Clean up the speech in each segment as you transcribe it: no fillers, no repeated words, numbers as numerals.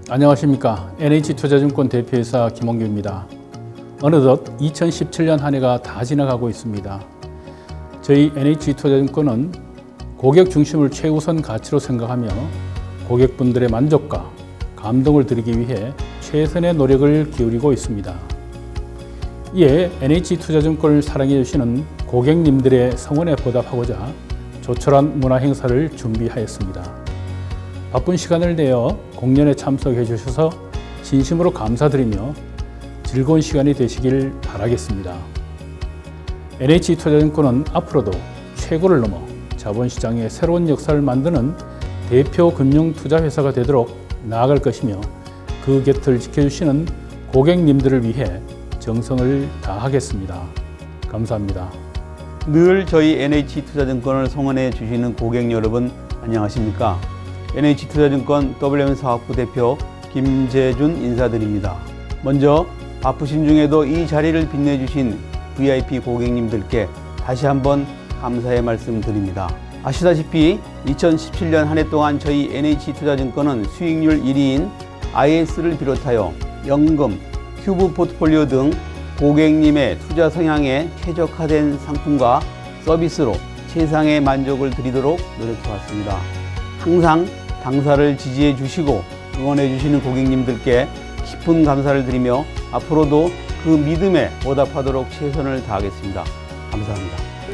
안녕하십니까. NH투자증권 대표이사 김홍규입니다. 어느덧 2017년 한 해가 다 지나가고 있습니다. 저희 NH투자증권은 고객 중심을 최우선 가치로 생각하며 고객분들의 만족과 감동을 드리기 위해 최선의 노력을 기울이고 있습니다. 이에 NH투자증권을 사랑해 주시는 고객님들의 성원에 보답하고자 조촐한 문화 행사를 준비하였습니다. 바쁜 시간을 내어 공연에 참석해 주셔서 진심으로 감사드리며 즐거운 시간이 되시길 바라겠습니다. NH투자증권은 앞으로도 최고를 넘어 자본시장의 새로운 역사를 만드는 대표 금융투자회사가 되도록 나아갈 것이며 그 곁을 지켜주시는 고객님들을 위해 정성을 다하겠습니다. 감사합니다. 늘 저희 NH투자증권을 성원해 주시는 고객 여러분 안녕하십니까? NH투자증권 WM사업부 대표 김재준 인사드립니다. 먼저 바쁘신 중에도 이 자리를 빛내주신 VIP 고객님들께 다시 한번 감사의 말씀 드립니다. 아시다시피 2017년 한 해 동안 저희 NH투자증권은 수익률 1위인 IS를 비롯하여 연금, 큐브 포트폴리오 등 고객님의 투자 성향에 최적화된 상품과 서비스로 최상의 만족을 드리도록 노력해왔습니다. 항상 당사를 지지해 주시고 응원해 주시는 고객님들께 깊은 감사를 드리며 앞으로도 그 믿음에 보답하도록 최선을 다하겠습니다. 감사합니다.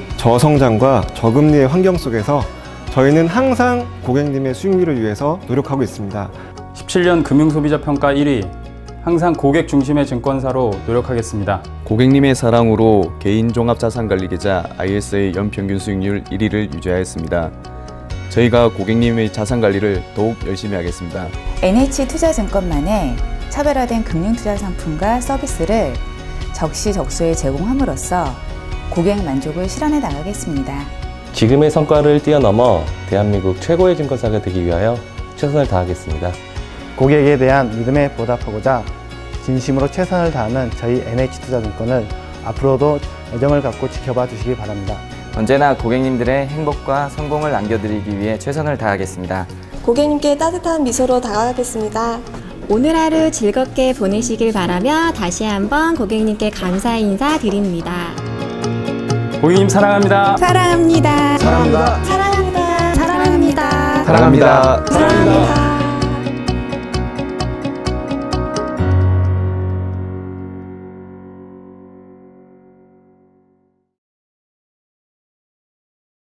저성장과 저금리의 환경 속에서 저희는 항상 고객님의 수익률을 위해서 노력하고 있습니다. 17년 금융소비자 평가 1위, 항상 고객 중심의 증권사로 노력하겠습니다. 고객님의 사랑으로 개인종합자산관리계좌 IS의 연평균 수익률 1위를 유지하였습니다. 저희가 고객님의 자산관리를 더욱 열심히 하겠습니다. NH투자증권만의 차별화된 금융투자 상품과 서비스를 적시적소에 제공함으로써 고객 만족을 실현해 나가겠습니다. 지금의 성과를 뛰어넘어 대한민국 최고의 증권사가 되기 위하여 최선을 다하겠습니다. 고객에 대한 믿음에 보답하고자 진심으로 최선을 다하는 저희 NH투자증권을 앞으로도 애정을 갖고 지켜봐 주시기 바랍니다. 언제나 고객님들의 행복과 성공을 안겨드리기 위해 최선을 다하겠습니다. 고객님께 따뜻한 미소로 다가가겠습니다. 오늘 하루 즐겁게 보내시길 바라며 다시 한번 고객님께 감사의 인사 드립니다. 고객님 사랑합니다. 사랑합니다. 사랑합니다. 사랑합니다. 사랑합니다. 사랑합니다. 사랑합니다.